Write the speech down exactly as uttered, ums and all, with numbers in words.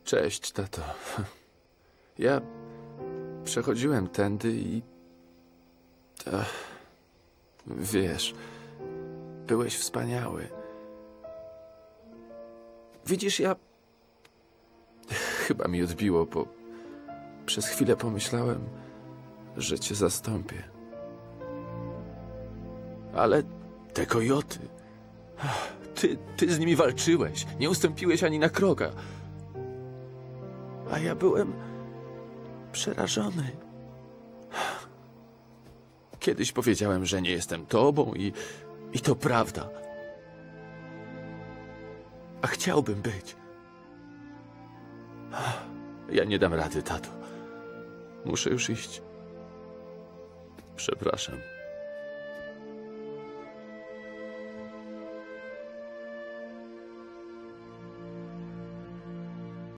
Cześć, tato. Ja przechodziłem tędy i... Ach, wiesz, byłeś wspaniały. Widzisz, ja... Chyba mi odbiło, bo przez chwilę pomyślałem, że cię zastąpię. Ale te kojoty... Ty, ty z nimi walczyłeś, nie ustąpiłeś ani na kroka. A ja byłem przerażony. Kiedyś powiedziałem, że nie jestem tobą i, i to prawda. A chciałbym być. Ja nie dam rady, tato. Muszę już iść. Przepraszam.